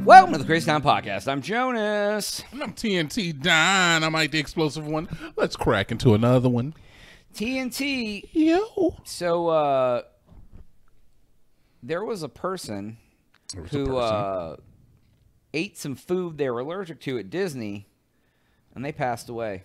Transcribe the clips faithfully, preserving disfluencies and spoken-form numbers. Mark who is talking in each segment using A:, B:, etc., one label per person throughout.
A: Welcome to the Crazy Town Podcast. I'm Jonas.
B: And I'm T N T Dynamite, the explosive one. Let's crack into another one.
A: T N T.
B: Yo.
A: So, uh, there was a person
B: There was
A: who
B: a person.
A: Uh, ate some food they were allergic to at Disney, and they passed away.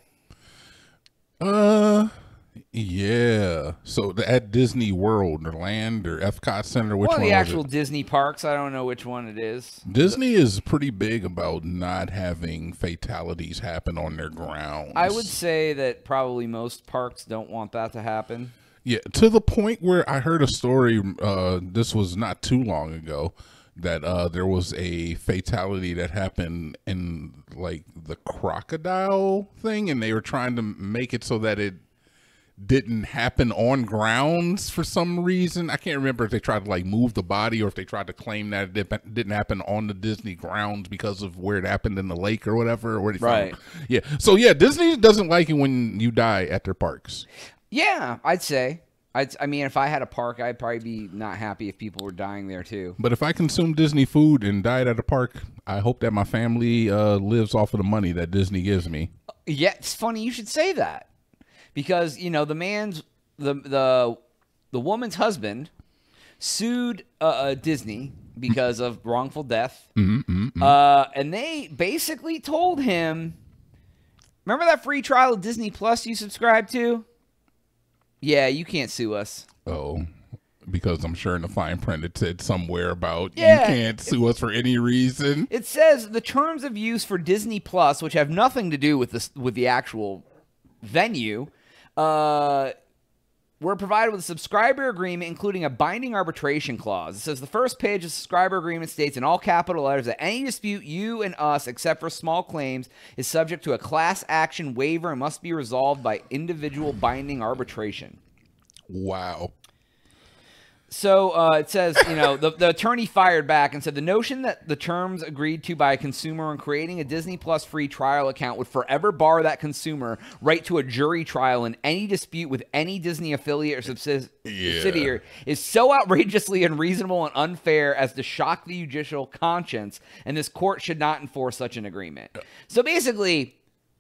B: Uh, yeah. So the, at Disney World or Land or Epcot Center, which
A: One
B: one
A: of the
B: was
A: actual
B: it?
A: Disney parks. I don't know which one it is.
B: Disney is pretty big about not having fatalities happen on their grounds.
A: I would say that probably most parks don't want that to happen.
B: Yeah, to the point where I heard a story, uh, this was not too long ago, that uh, there was a fatality that happened in, like, the crocodile thing, and they were trying to make it so that it didn't happen on grounds for some reason. I can't remember if they tried to, like, move the body or if they tried to claim that it didn't happen on the Disney grounds because of where it happened in the lake or whatever. Or where they
A: Right.
B: found. Yeah, so, yeah, Disney doesn't like it when you die at their parks.
A: Yeah, I'd say. I'd, I mean, if I had a park, I'd probably be not happy if people were dying there, too.
B: But if I consume Disney food and died at a park, I hope that my family uh, lives off of the money that Disney gives me.
A: Yeah, it's funny you should say that. Because, you know, the man's, the the the woman's husband sued uh, uh, Disney because of wrongful death.
B: Mm-hmm, mm-hmm.
A: Uh, and they basically told him, remember that free trial of Disney Plus you subscribed to? Yeah, you can't sue us.
B: Oh, because I'm sure in the fine print it said somewhere about
A: Yeah,
B: you can't sue us for any reason.
A: It says the terms of use for Disney Plus, which have nothing to do with this with the actual venue, uh, were provided with a subscriber agreement, including a binding arbitration clause. It says the first page of the subscriber agreement states in all capital letters that any dispute you and us, except for small claims, is subject to a class action waiver and must be resolved by individual binding arbitration.
B: Wow.
A: So uh, it says, you know, the, the attorney fired back and said the notion that the terms agreed to by a consumer in creating a Disney Plus free trial account would forever bar that consumer right to a jury trial in any dispute with any Disney affiliate or subsidi-
B: Yeah.
A: subsidiary is so outrageously unreasonable and unfair as to shock the judicial conscience, and this court should not enforce such an agreement. So basically,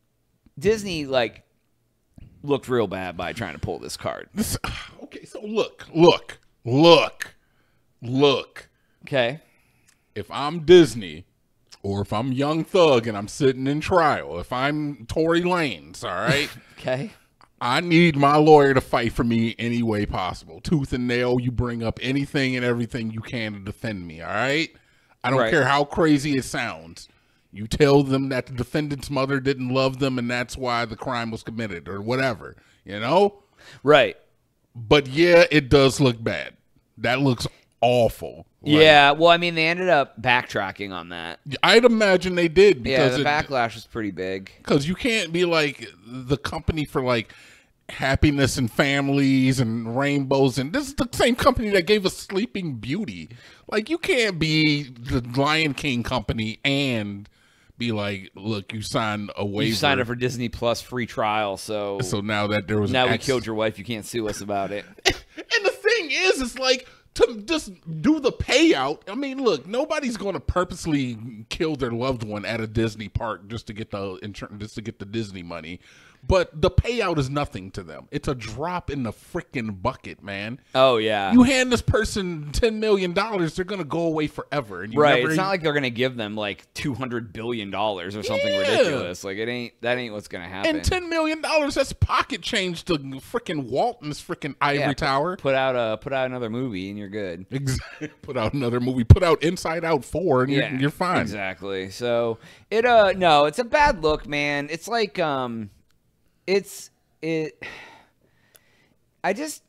A: Disney, like, looked real bad by trying to pull this card.
B: This, okay, so look, look, look, look.
A: Okay.
B: If I'm Disney, or if I'm Young Thug and I'm sitting in trial, if I'm Tory Lanez, all right?
A: Okay.
B: I need my lawyer to fight for me any way possible. Tooth and nail, you bring up anything and everything you can to defend me, all right? I don't
A: Right.
B: care how crazy it sounds. You tell them that the defendant's mother didn't love them and that's why the crime was committed or whatever, you know?
A: Right.
B: But yeah, it does look bad. That looks awful. Like,
A: Yeah, well, I mean, they ended up backtracking on that.
B: I'd imagine they did
A: Yeah,
B: because
A: the
B: it,
A: backlash was pretty big.
B: because you can't be like the company for like happiness and families and rainbows, and this is the same company that gave us Sleeping Beauty. Like, you can't be the Lion King company and be like, look, you signed a waiver.
A: You signed up for Disney Plus free trial, so,
B: So now that there was
A: now
B: an
A: we
B: acc-
A: killed your wife. You can't sue us about it.
B: And the thing is, it's like, to just do the payout. I mean, look, nobody's going to purposely kill their loved one at a Disney park just to get the insurance, just to get the Disney money. But the payout is nothing to them. It's a drop in the freaking bucket, man.
A: Oh, yeah.
B: You hand this person ten million dollars, they're going to go away forever. And you
A: Right.
B: never
A: It's
B: even-
A: not like they're going to give them like two hundred billion dollars or something
B: Yeah.
A: ridiculous. Like, it ain't, that ain't what's going to happen.
B: And ten million dollars, that's pocket change to freaking Walton's freaking Ivory
A: Yeah,
B: Tower.
A: Put out a, put out another movie and you're good.
B: Exactly. Put out another movie. Put out Inside Out four and
A: Yeah,
B: you're, you're fine.
A: Exactly. So it uh no, it's a bad look, man. It's like um it's it I just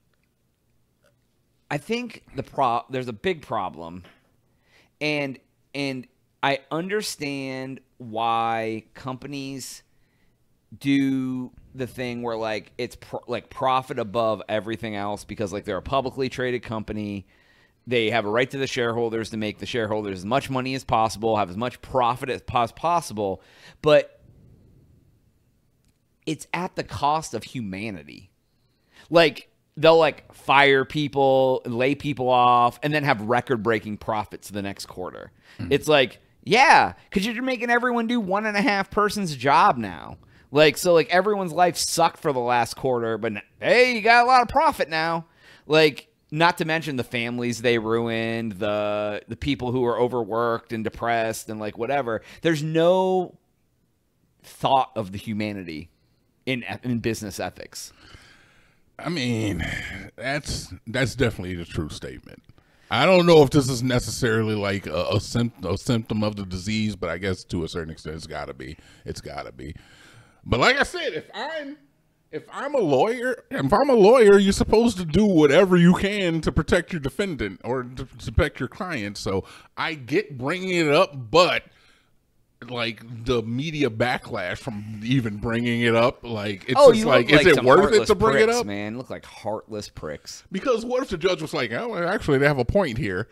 A: I think the pro there's a big problem, and and I understand why companies do the thing where like it's pro- like profit above everything else, because like they're a publicly traded company. They have a right to the shareholders to make the shareholders as much money as possible, have as much profit as pos- possible, but it's at the cost of humanity. Like, they'll like fire people, lay people off, and then have record-breaking profits the next quarter. Mm-hmm. It's like, yeah, because you're making everyone do one and a half person's job now. Like, so like everyone's life sucked for the last quarter, but hey, you got a lot of profit now. Like, not to mention the families they ruined, the the people who are overworked and depressed and like whatever. There's no thought of the humanity in in business ethics.
B: I mean, that's that's definitely the true statement. I don't know if this is necessarily like a, a, symptom, a symptom of the disease, but I guess to a certain extent, it's got to be. It's got to be. But like I said, if I'm if I'm a lawyer, if I'm a lawyer, you're supposed to do whatever you can to protect your defendant or to protect your client. So I get bringing it up, but like the media backlash from even bringing it up, like it's
A: oh,
B: just
A: you
B: like,
A: like
B: is it worth it to bring
A: pricks,
B: it up?
A: Man, look like heartless pricks.
B: Because what if the judge was like, oh, actually, they have a point here.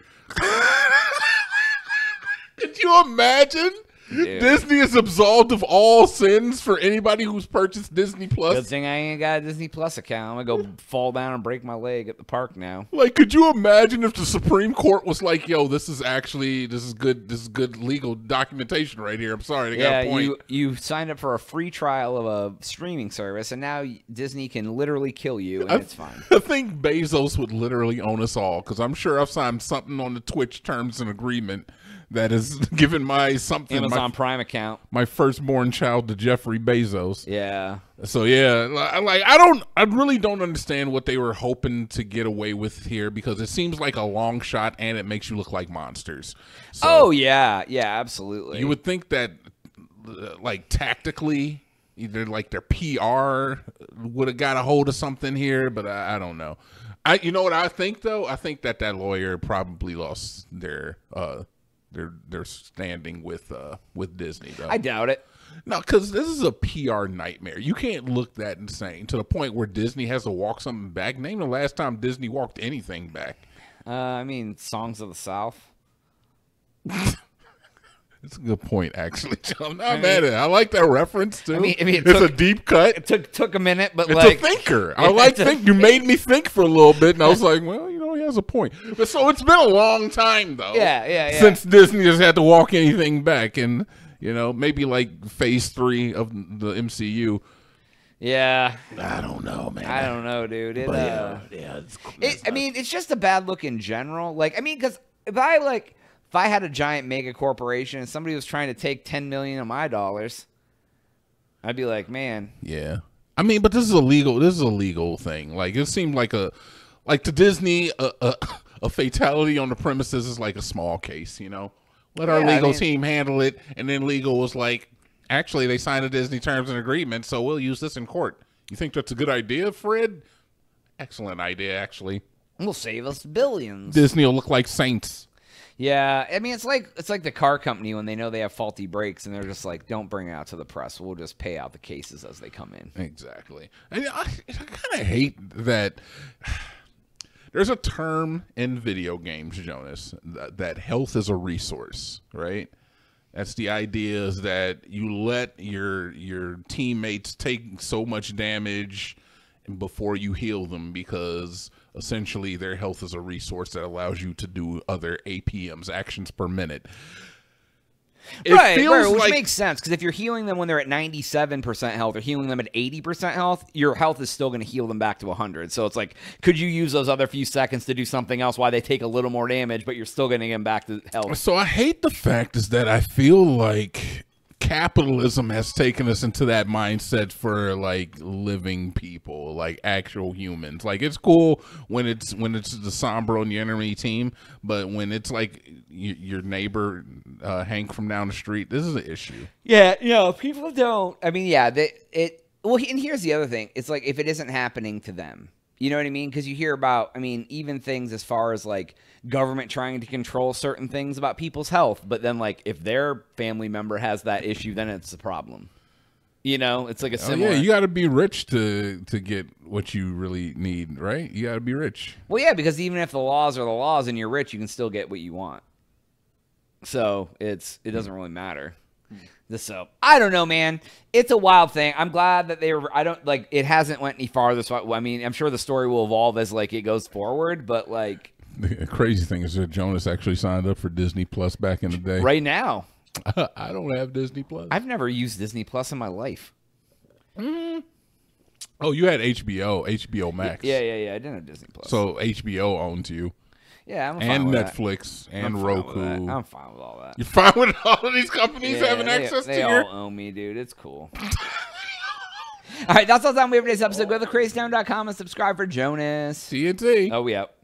B: Could you imagine? Dude. Disney is absolved of all sins for anybody who's purchased Disney Plus.
A: Good thing I ain't got a Disney Plus account. I'm gonna go fall down and break my leg at the park now.
B: Like, could you imagine if the Supreme Court was like, "Yo, this is actually this is good. This is good legal documentation right here." I'm sorry, they
A: yeah,
B: got a point.
A: you you signed up for a free trial of a streaming service, and now Disney can literally kill you, and
B: I,
A: it's fine.
B: I think Bezos would literally own us all because I'm sure I've signed something on the Twitch terms and agreement that is giving my something
A: Amazon
B: my,
A: Prime account,
B: my firstborn child to Jeffrey Bezos.
A: Yeah.
B: So yeah, like I don't, I really don't understand what they were hoping to get away with here because it seems like a long shot and it makes you look like monsters. So
A: oh yeah, yeah, absolutely.
B: You would think that, like tactically, either like their P R would have got a hold of something here, but I, I don't know. I, you know what I think though? I think that that lawyer probably lost their. uh They're they're standing with uh with Disney though.
A: I doubt it.
B: No, because this is a P R nightmare. You can't look that insane to the point where Disney has to walk something back. Name the last time Disney walked anything back.
A: Uh, I mean, Songs of the South.
B: It's a good point, actually. I'm not I mean, mad at it. I like that reference too.
A: I mean, I mean it
B: it's
A: took,
B: a deep cut.
A: It took took a minute, but
B: it's
A: like
B: a thinker. I like think. You made me think for a little bit, and I was like, well, you know, he has a point. But so it's been a long time though.
A: Yeah, yeah, yeah.
B: Since Disney has had to walk anything back, and you know, maybe like phase three of the M C U.
A: Yeah,
B: I don't know, man.
A: I don't know, dude. It,
B: but,
A: uh,
B: yeah, yeah. It's,
A: it, I mean, it's just a bad look in general. Like, I mean, because if I like. If I had a giant mega corporation and somebody was trying to take ten million of my dollars, I'd be like, man.
B: Yeah. I mean, but this is a legal, this is a legal thing. Like, it seemed like a, like to Disney, a, a, a fatality on the premises is like a small case, you know? Let our yeah, legal I mean, team handle it. And then legal was like, actually, they signed a Disney terms and agreement, so we'll use this in court. You think that's a good idea, Fred? Excellent idea, actually.
A: We'll save us billions.
B: Disney will look like saints.
A: Yeah, I mean, it's like it's like the car company when they know they have faulty brakes and they're just like, don't bring it out to the press. We'll just pay out the cases as they come in.
B: Exactly. And I, I kind of hate that there's a term in video games, Jonas, that, that health is a resource, right? That's the idea is that you let your your teammates take so much damage before you heal them because essentially their health is a resource that allows you to do other A P Ms, actions per minute. It
A: right,
B: feels
A: right, which
B: like,
A: makes sense because if you're healing them when they're at ninety-seven percent health or healing them at eighty percent health, your health is still going to heal them back to one hundred. So it's like, could you use those other few seconds to do something else while they take a little more damage, but you're still going to get them back to health?
B: So I hate the fact is that I feel like capitalism has taken us into that mindset for like living people, like actual humans. Like it's cool when it's when it's the Sombra and the enemy team, but when it's like y your neighbor uh, Hank from down the street, this is an issue.
A: Yeah, you know, people don't. I mean, yeah, they, it. Well, and here's the other thing: it's like if it isn't happening to them, you know what I mean? Because you hear about, I mean, even things as far as like government trying to control certain things about people's health, but then like if their family member has that issue, then it's a problem. You know, it's like a similar.
B: Oh, yeah, you got to be rich to to get what you really need, right? You got to be rich.
A: Well, yeah, because even if the laws are the laws and you're rich, you can still get what you want. So it's it doesn't really matter. So I don't know, man. It's a wild thing. I'm glad that they were. I don't like. It hasn't went any farther. So I mean, I'm sure the story will evolve as like it goes forward. But like,
B: the crazy thing is that Jonas actually signed up for Disney Plus back in the day.
A: Right now,
B: I don't have Disney Plus.
A: I've never used Disney Plus in my life.
B: Mm. Oh, you had H B O, H B O Max.
A: Yeah, yeah, yeah. I didn't have Disney Plus.
B: So H B O owns you.
A: Yeah, I'm fine
B: and
A: with
B: Netflix
A: that.
B: and
A: I'm
B: Roku.
A: Fine with that. I'm fine with all that.
B: You're fine with all of these companies
A: Yeah,
B: having
A: they,
B: access
A: they
B: to
A: all
B: your.
A: own me, dude. It's cool. All right, that's all the time we have for today's episode. Go to the crazy town dot com and subscribe for Jonas.
B: T N T.
A: Oh, we out.